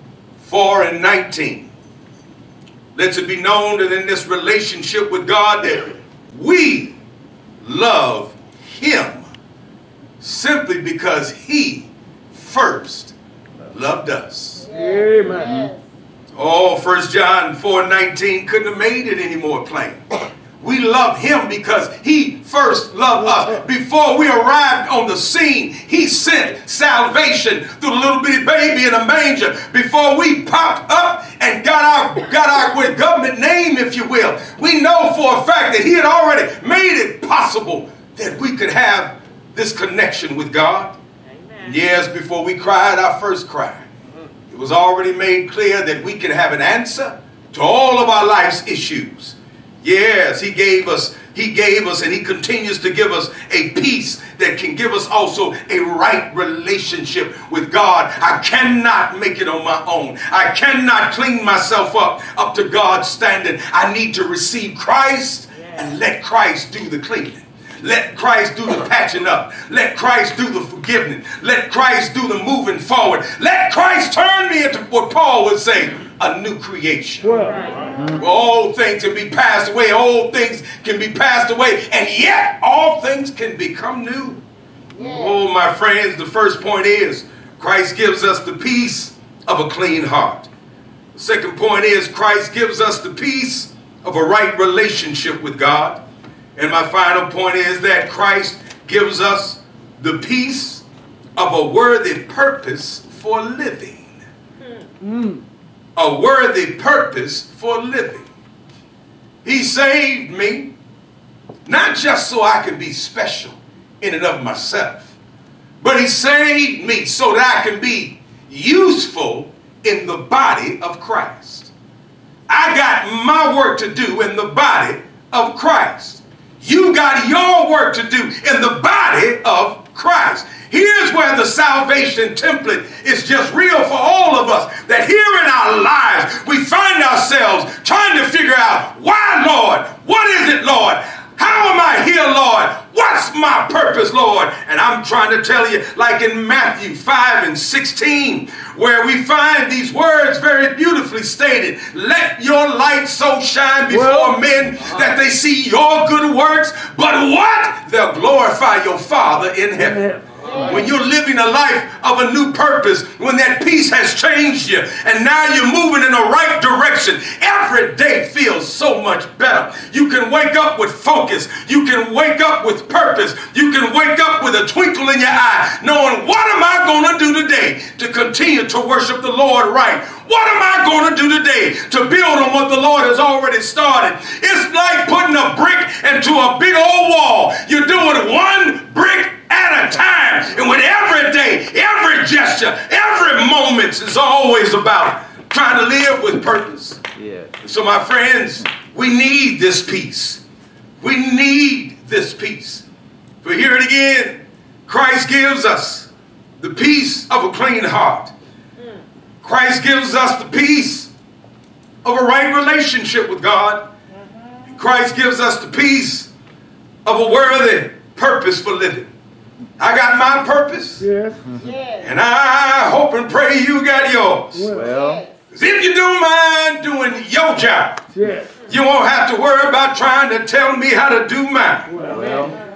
4:19. Let it be known that in this relationship with God that we love him simply because he first loved us. Amen. Oh, 1 John 4:19 couldn't have made it any more plain. We love him because he first loved us. Before we arrived on the scene, he sent salvation through the little bitty baby in a manger. Before we popped up and got our government name, if you will, we know for a fact that he had already made it possible that we could have this connection with God. Amen. Yes, before we cried our first cry, it was already made clear that we can have an answer to all of our life's issues. Yes, he gave us, and he continues to give us a peace that can give us also a right relationship with God. I cannot make it on my own. I cannot clean myself up to God's standard. I need to receive Christ and let Christ do the cleaning. Let Christ do the patching up. Let Christ do the forgiving. Let Christ do the moving forward. Let Christ turn me into what Paul would say, a new creation. Old things can be passed away. Old things can be passed away. And yet all things can become new. Oh, my friends, the first point is Christ gives us the peace of a clean heart. The second point is Christ gives us the peace of a right relationship with God. And my final point is that Christ gives us the peace of a worthy purpose for living. A worthy purpose for living. He saved me, not just so I could be special in and of myself, but he saved me so that I can be useful in the body of Christ. I got my work to do in the body of Christ. You got your work to do in the body of Christ. Here's where the salvation template is just real for all of us. That here in our lives, we find ourselves trying to figure out, why, Lord? What is it, Lord? How am I here, Lord? What's my purpose, Lord? And I'm trying to tell you, like in Matthew 5:16, where we find these words very beautifully stated. Let your light so shine before men that they see your good works, but what? They'll glorify your Father in heaven. When you're living a life of a new purpose, when that peace has changed you, and now you're moving in the right direction, every day feels so much better. You can wake up with focus. You can wake up with purpose. You can wake up with a twinkle in your eye, knowing, what am I going to do today to continue to worship the Lord right? What am I going to do today to build on what the Lord has already started? It's like putting a brick into a big old wall. You're doing one brick at a time. And with every day, every gesture, every moment is always about trying to live with purpose. Yeah. So my friends, we need this peace. We need this peace. For hear it again, Christ gives us the peace of a clean heart. Christ gives us the peace of a right relationship with God. Christ gives us the peace of a worthy purpose for living. I got my purpose. Yes. And I hope and pray you got yours. Well, if you don't mind doing your job, you won't have to worry about trying to tell me how to do mine. Well.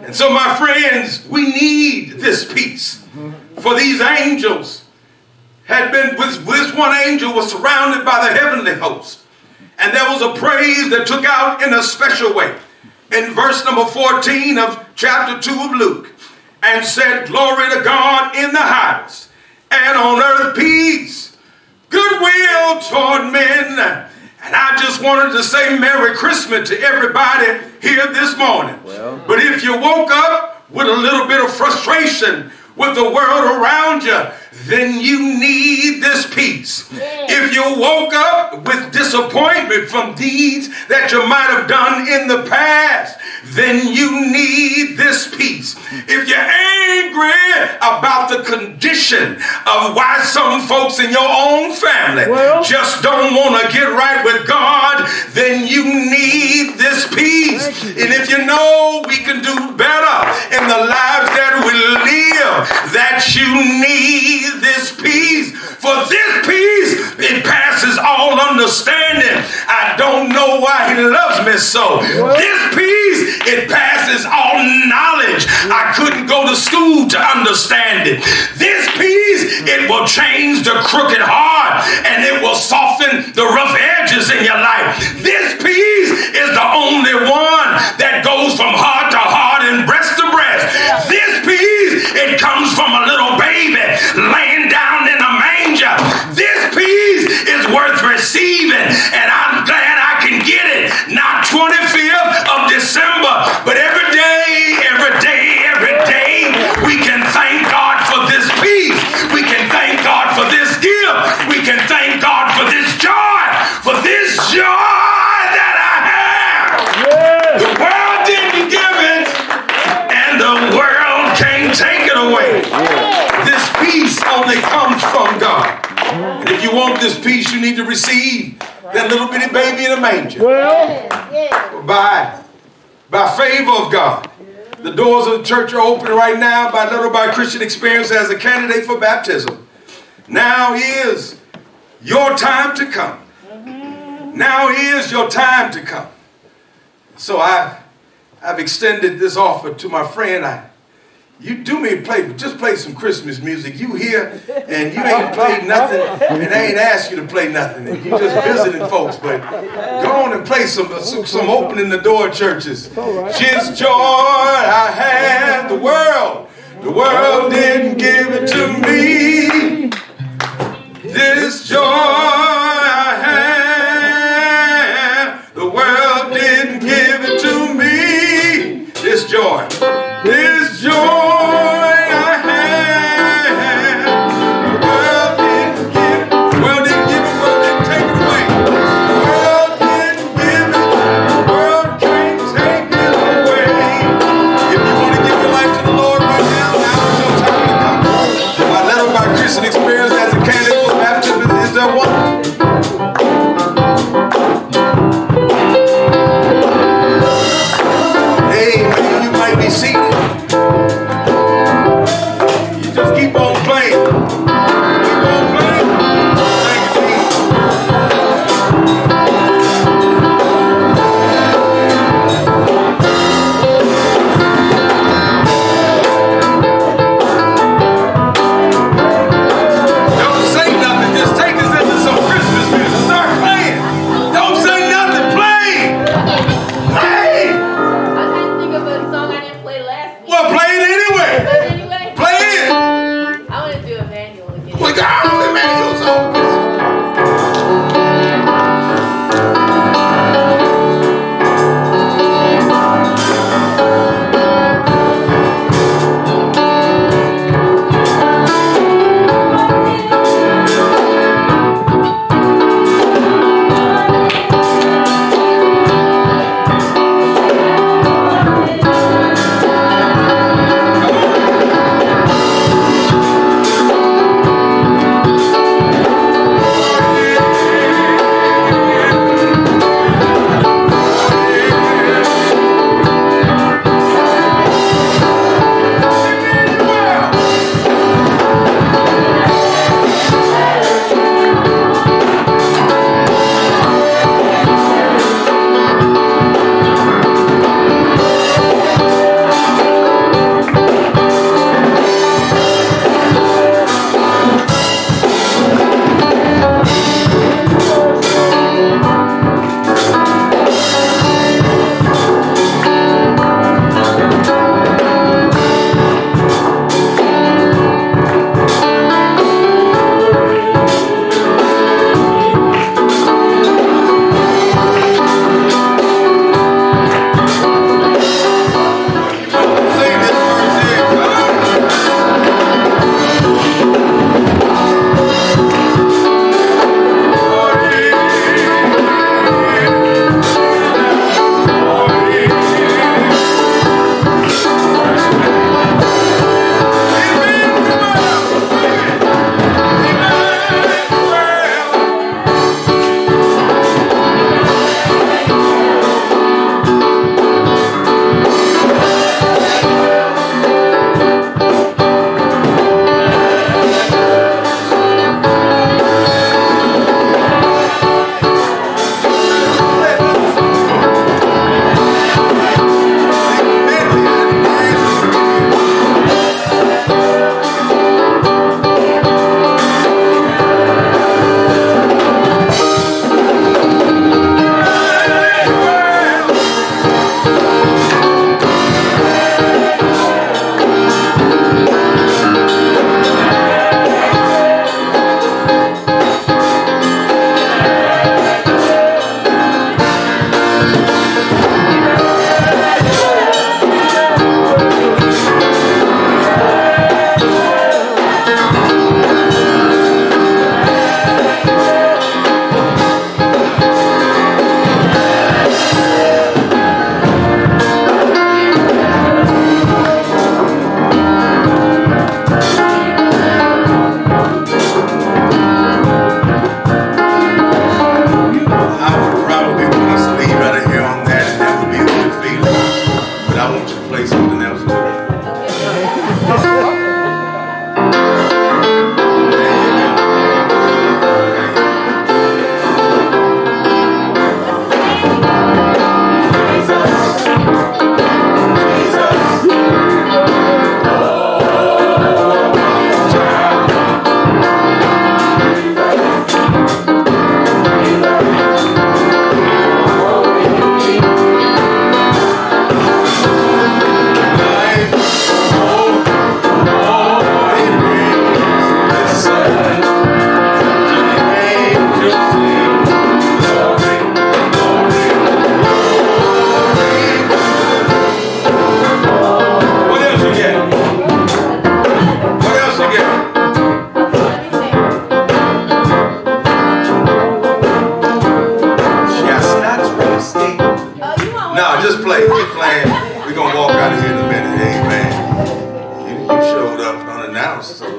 And so, my friends, we need this peace. For these angels had been, this one angel was surrounded by the heavenly host. And there was a praise that took out in a special way. In verse number 14 of chapter 2 of Luke. And said, glory to God in the highest, and on earth peace, goodwill toward men. And I just wanted to say Merry Christmas to everybody here this morning. Well, but if you woke up with a little bit of frustration with the world around you, then you need this peace. If you woke up with disappointment from deeds that you might have done in the past, then you need this peace. If you're angry about the condition of why some folks in your own family just don't want to get right with God, then you need this peace. And if you know we can do better in the lives that we live, that you need this peace. For this peace, it passes all understanding. I don't know why he loves me so. This peace, it passes all knowledge. I couldn't go to school to understand it. This peace, it will change the crooked heart, and it will soften the rough edges in your life. This peace is the only one that goes from heart to heart and breast to breast. This peace, it comes from a little baby laying down in a manger. This peace is worth receiving, and I'm glad I can get it. Not 25th of December, but every day, we can thank God for this peace. We can thank God for this gift. We can thank God for this joy that I have. The world didn't give it, and the world can't take it away. This peace only comes from God. And if you want this peace, you need to receive that little bitty baby in a manger. By favor of God. The doors of the church are open right now by Little by Christian Experience as a candidate for baptism. Now is your time to come. Now is your time to come. So I've extended this offer to my friend. You do me a favor, just play some Christmas music. You here and you ain't played nothing, and I ain't asked you to play nothing. And you just visiting folks, but go on and play some opening the door churches. Just joy I had, the world didn't give it to me. This joy I had, the world didn't give it to me. This joy. This joy I had, the world didn't give it, the world didn't give it, the world didn't take it away. The world didn't give it, the world can't take it away. If you want to give your life to the Lord right now, now is your time to come. My Little by Christian Experience as a candidate for baptism, is there one? house. So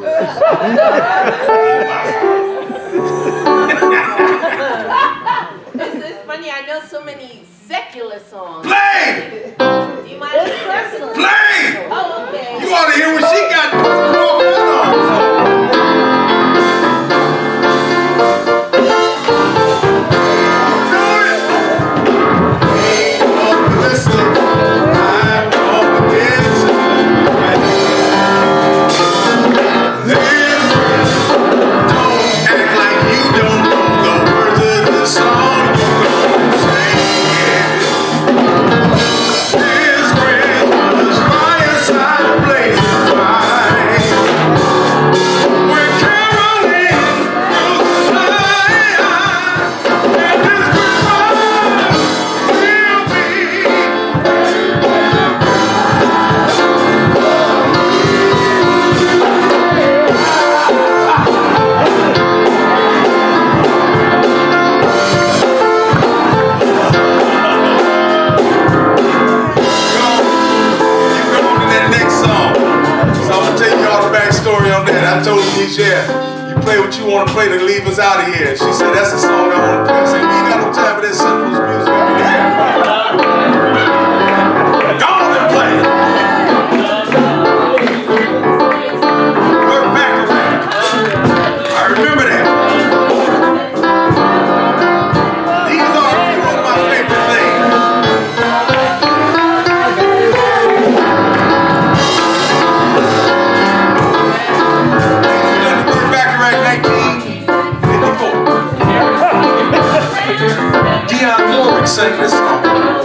It's funny, I know so many secular songs. Play! Do you mind if I sing? Play! Oh, okay. You ought to hear what she got going on. I told Nichelle, you play what you want to play to leave us out of here. She said, that's the song I want to play. I said, we ain't got no time for that simple music. Go on and play. Work back around. I remember that. These are a few of my favorite things. Sang this song.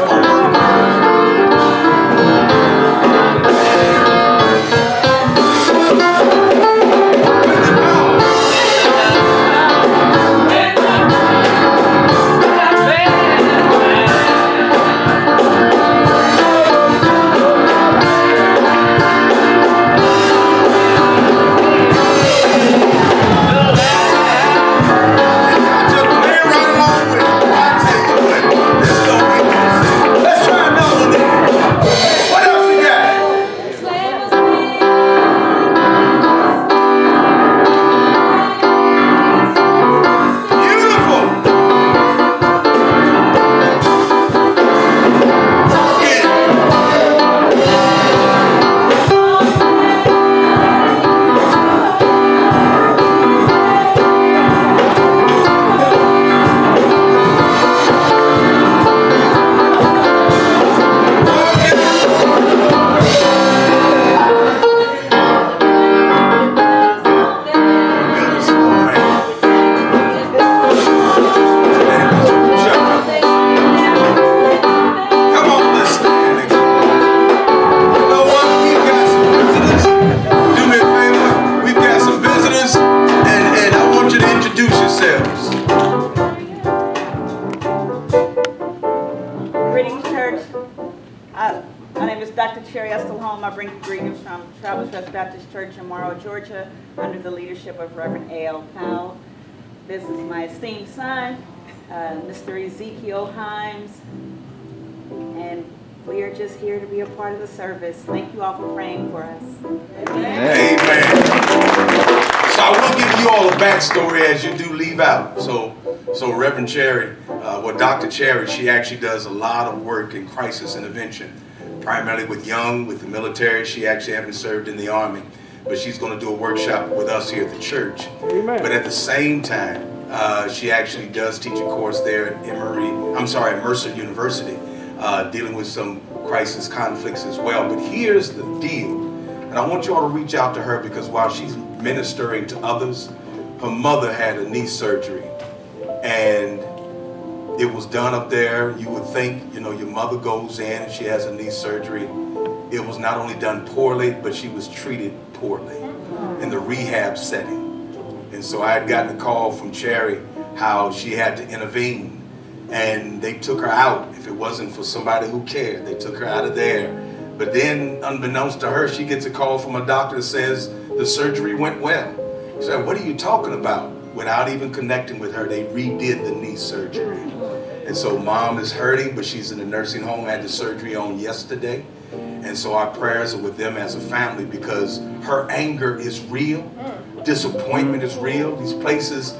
Baptist Church in Morrow, Georgia, under the leadership of Reverend A.L. Powell. This is my esteemed son, Mr. Ezekiel Himes, and we are just here to be a part of the service. Thank you all for praying for us. Amen. So I will give you all a backstory as you do leave out. So Reverend Cherry, Dr. Cherry, she actually does a lot of work in crisis intervention, primarily with the military. She actually hasn't served in the Army, but she's going to do a workshop with us here at the church. Amen. But at the same time, she actually does teach a course there at Mercer University, dealing with some crisis conflicts as well. But here's the deal, and I want you all to reach out to her because while she's ministering to others, her mother had a knee surgery, and it was done up there. You would think, your mother goes in and she has a knee surgery. It was not only done poorly, but she was treated poorly in the rehab setting. And so I had gotten a call from Cherry how she had to intervene. And they took her out. If it wasn't for somebody who cared, they took her out of there. But then, unbeknownst to her, she gets a call from a doctor that says the surgery went well. She said, what are you talking about? Without even connecting with her, they redid the knee surgery. And so mom is hurting, but she's in a nursing home, had the surgery on yesterday. And so our prayers are with them as a family, because her anger is real. Disappointment is real. These places,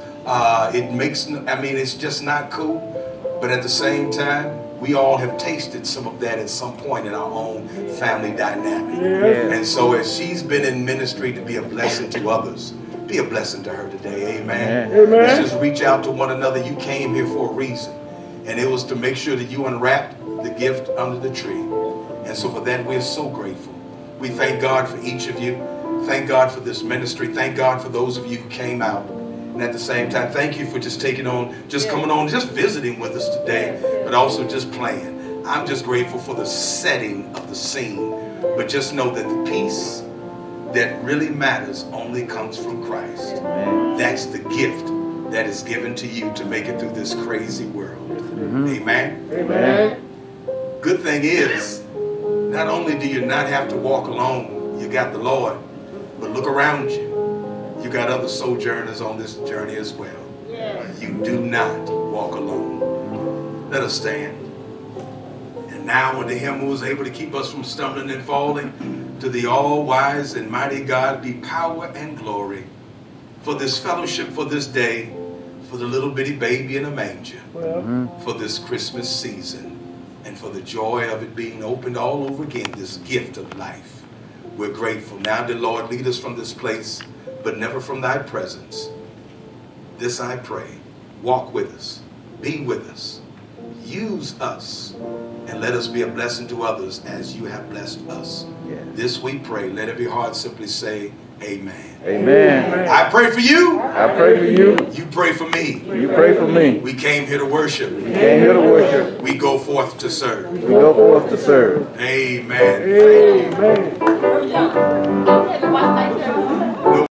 it's just not cool. But at the same time, we all have tasted some of that at some point in our own family dynamic. And so as she's been in ministry to be a blessing to others, be a blessing to her today. Amen. Let's just reach out to one another. You came here for a reason, and it was to make sure that you unwrapped the gift under the tree. And so for that, we're so grateful. We thank God for each of you. Thank God for this ministry. Thank God for those of you who came out. And at the same time, thank you for just taking on, just coming on, just visiting with us today, but also just playing. I'm just grateful for the setting of the scene. But just know that the peace that really matters only comes from Christ. That's the gift that is given to you to make it through this crazy world. Amen. Amen. Good thing is, not only do you not have to walk alone, you got the Lord, but look around you. You got other sojourners on this journey as well. You do not walk alone. Let us stand. And now unto him who is able to keep us from stumbling and falling, to the all-wise and mighty God be power and glory for this fellowship, for this day, for the little bitty baby in a manger, for this Christmas season, and for the joy of it being opened all over again, this gift of life. We're grateful. Now, dear Lord, lead us from this place, but never from thy presence. This I pray. Walk with us. Be with us. Use us. And let us be a blessing to others as you have blessed us. This we pray. Let every heart simply say, amen. Amen. I pray for you. I pray for you. You pray for me. You pray for me. We came here to worship. We came here to worship. We go forth to serve. We go forth to serve. Amen. Thank you.